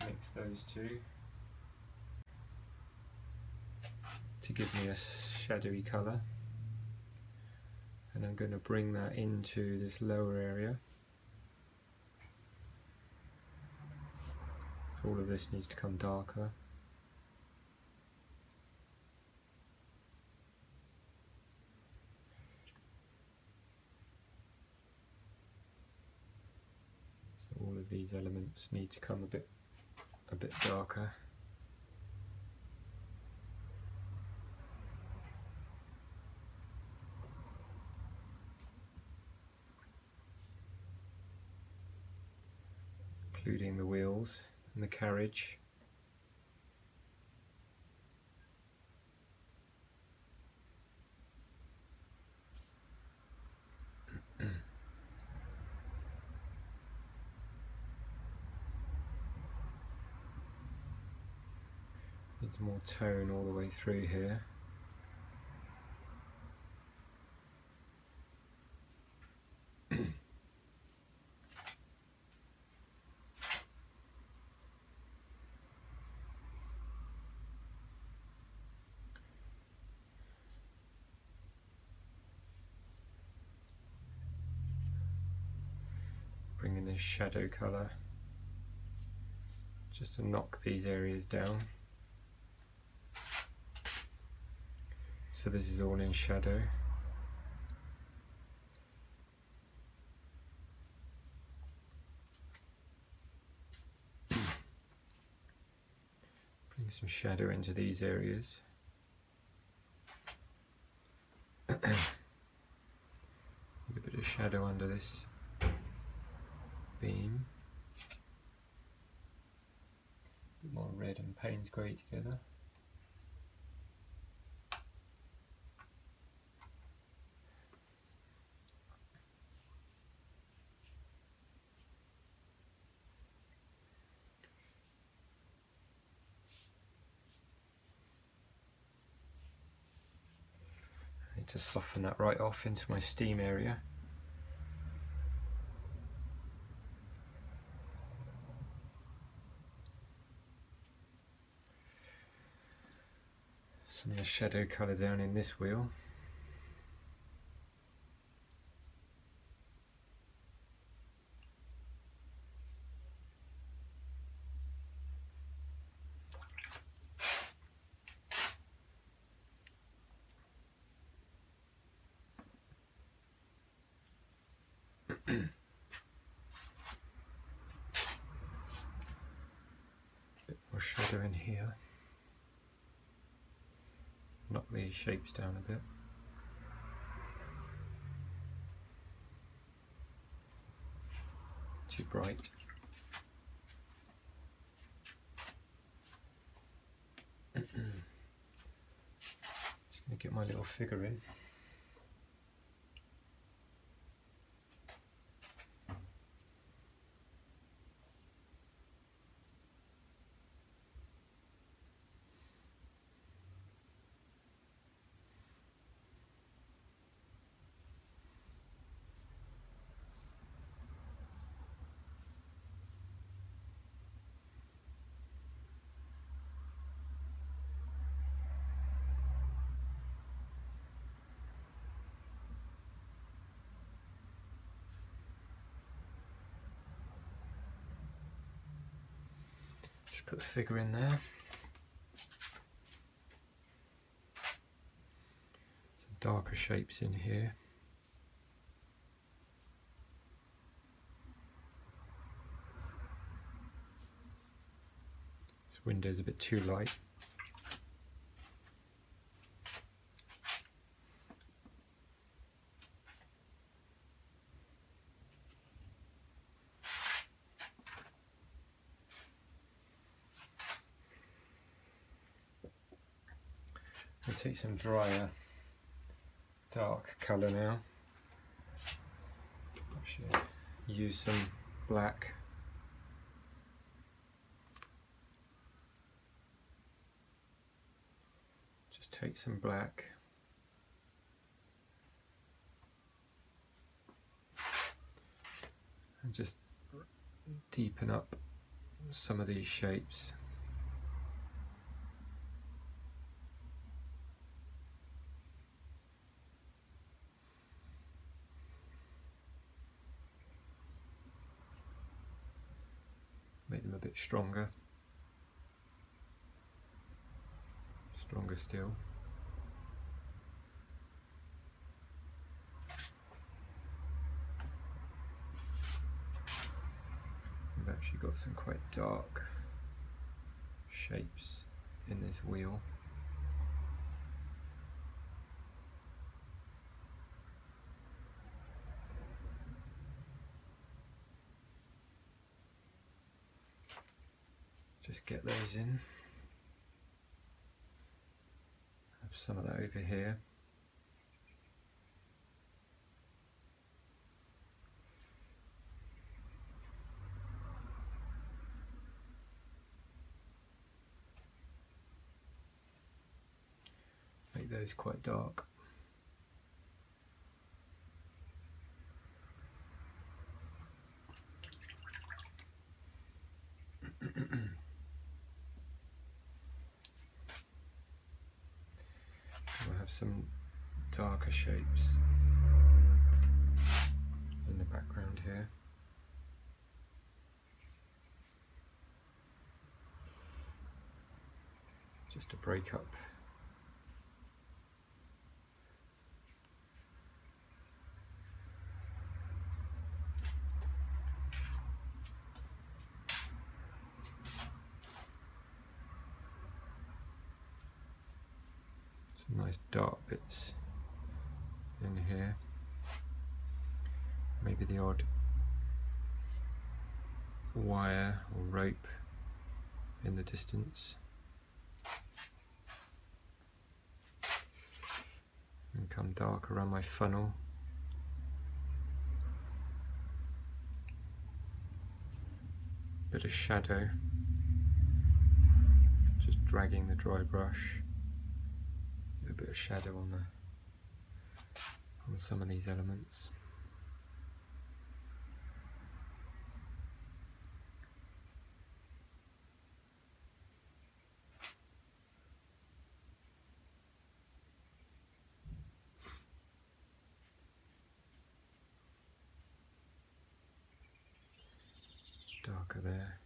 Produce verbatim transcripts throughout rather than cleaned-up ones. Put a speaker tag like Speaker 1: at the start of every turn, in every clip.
Speaker 1: mix those two to give me a shadowy colour, and I'm going to bring that into this lower area. So all of this needs to come darker. So all of these elements need to come a bit a bit darker. Including the wheels and the carriage. Needs more tone all the way through here. Bring in this shadow colour just to knock these areas down. So this is all in shadow. Bring some shadow into these areas. Need a bit of shadow under this beam. A bit more red and Payne's grey together. I need to soften that right off into my steam area. Some of the shadow colour down in this wheel. Bit more shadow in here. Knock these shapes down a bit. Too bright. Just going to get my little figure in. Just put the figure in there. Some darker shapes in here. This window's a bit too light. I'll take some drier dark colour now. I should use some black. Just take some black. And just deepen up some of these shapes. Make them a bit stronger, stronger still. We've actually got some quite dark shapes in this wheel. Just get those in. Have some of that over here. Make those quite dark. We'll have some darker shapes in the background here. Just to break up some nice dark bits in here. Maybe the odd wire or rope in the distance. And come dark around my funnel. Bit of shadow. Just dragging the dry brush. A bit of shadow on the on some of these elements. Darker there.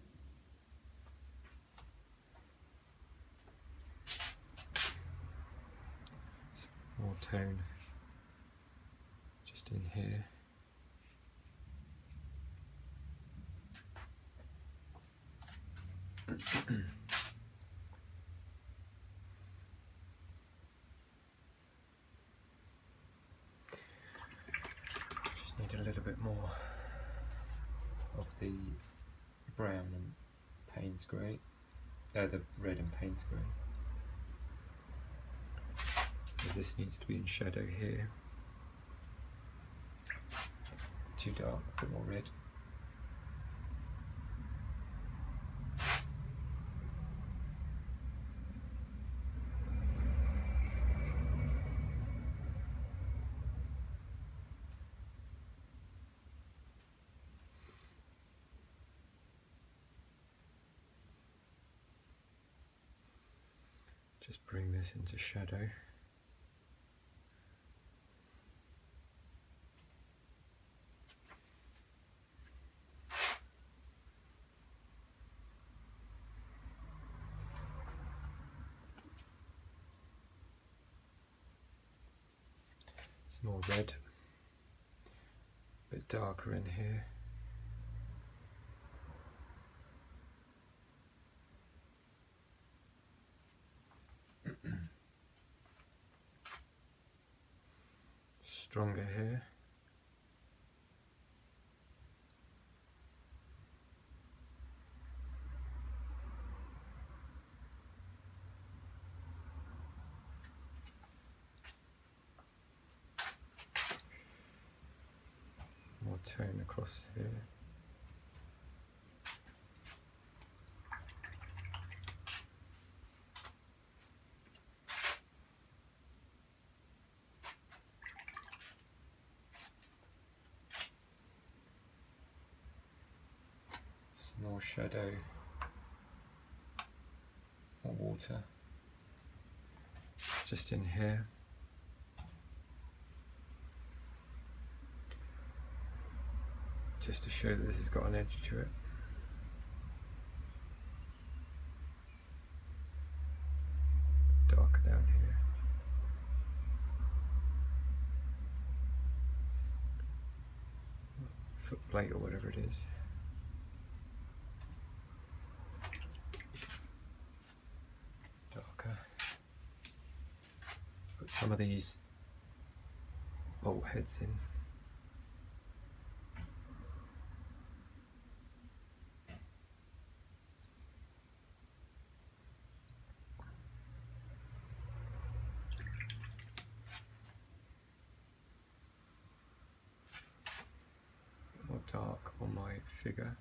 Speaker 1: More tone just in here. Just need a little bit more of the brown and Payne's grey, uh, the red and Payne's grey. This needs to be in shadow here. Too dark, a bit more red. Just bring this into shadow. Some more red, a bit darker in here. Stronger here. More tone across here. More more shadow or water just in here. Just to show that this has got an edge to it. Darker down here. Foot plate or whatever it is. Darker. Put some of these bolt heads in. Dark on my figure.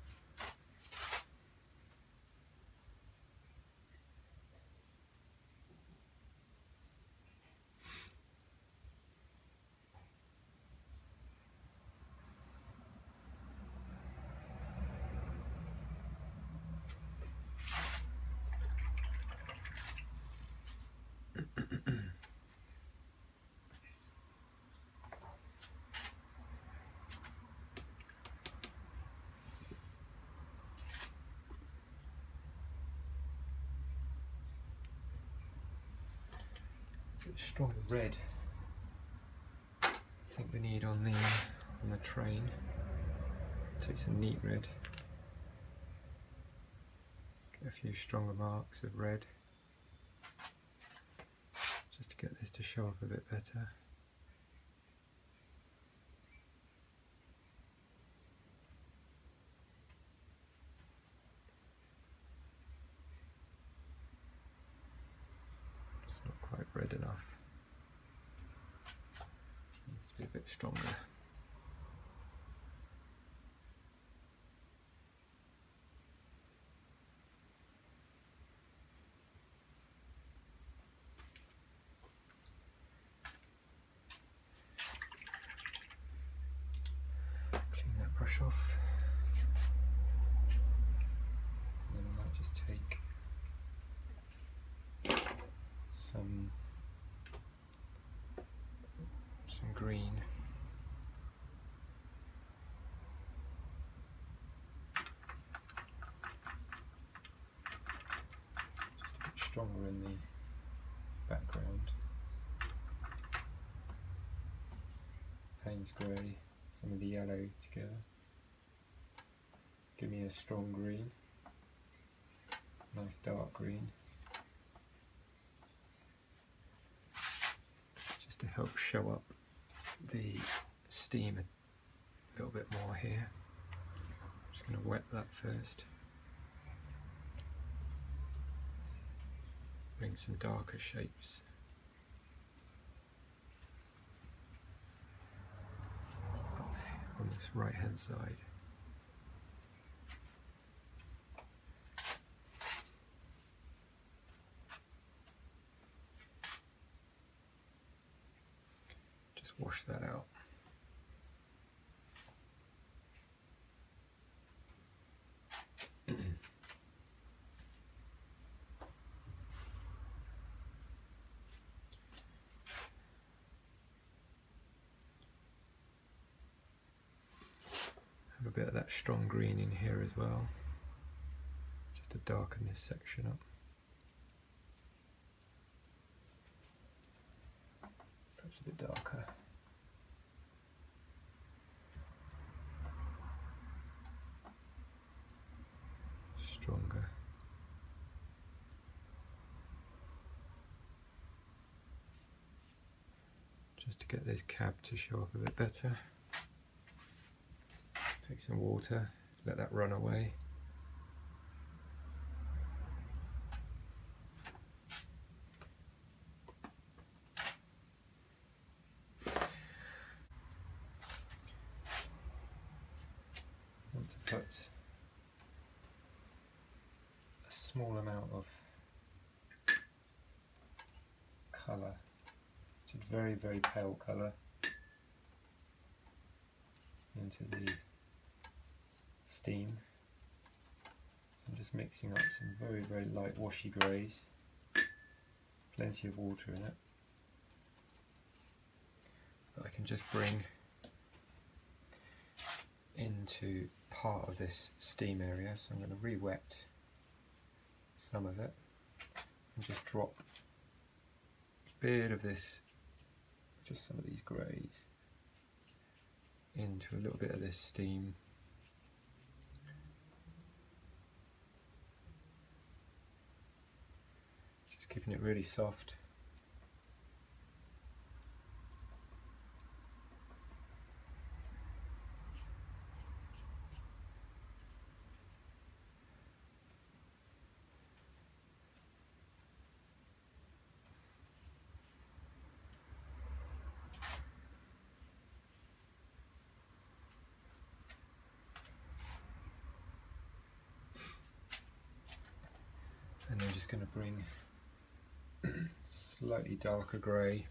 Speaker 1: Stronger red I think we need on the on the train. Take some neat red, get a few stronger marks of red just to get this to show up a bit better. It's not quite red enough. Needs to be a bit stronger. Clean that brush off. And then I might just take some some green. Just a bit stronger in the background. Payne's grey, some of the yellow together. Give me a strong green, nice dark green. Just to help show up the steam a little bit more here. I'm just going to wet that first. Bring some darker shapes. Up on this right hand side. Wash that out. Have a bit of that strong green in here as well, just to darken this section up. Perhaps a bit darker. Stronger. Just to get this cab to show up a bit better. Take some water, let that run away. I want to put small amount of colour, which is very very pale colour, into the steam. I'm just mixing up some very, very light washy greys, plenty of water in it. But I can just bring into part of this steam area, so I'm going to re-wet some of it and just drop a bit of this, just some of these greys, into a little bit of this steam. Just keeping it really soft. And I'm just going to bring slightly darker grey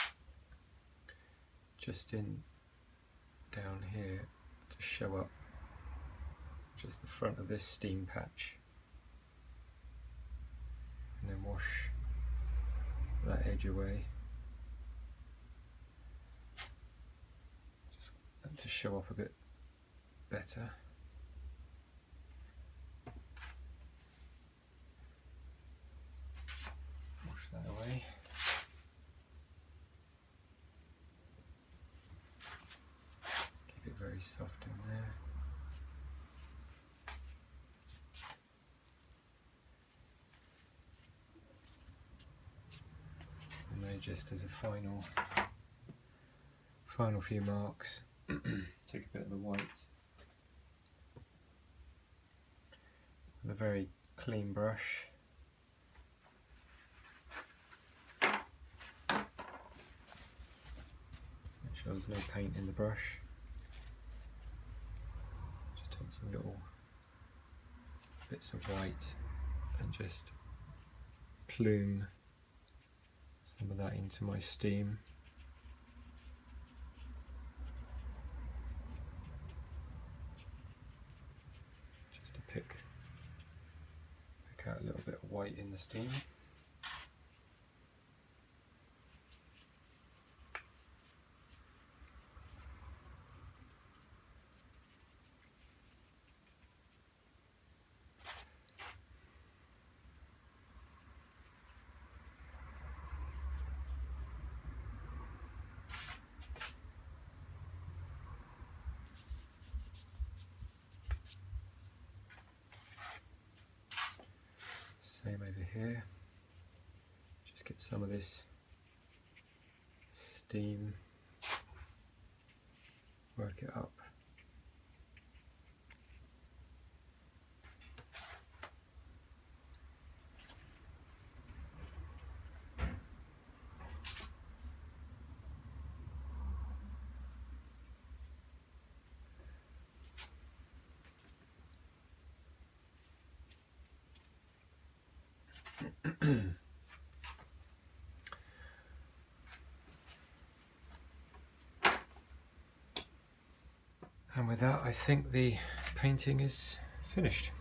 Speaker 1: just in down here to show up just the front of this steam patch, and then wash that edge away just to show up a bit better. That away. Keep it very soft in there. And then just as a final final few marks, take a bit of the white with a very clean brush. There's no paint in the brush. Just take some little bits of white and just plume some of that into my steam. Just to pick, pick out a little bit of white in the steam. Same over here, just get some of this steam, work it up. And with that, I think the painting is finished.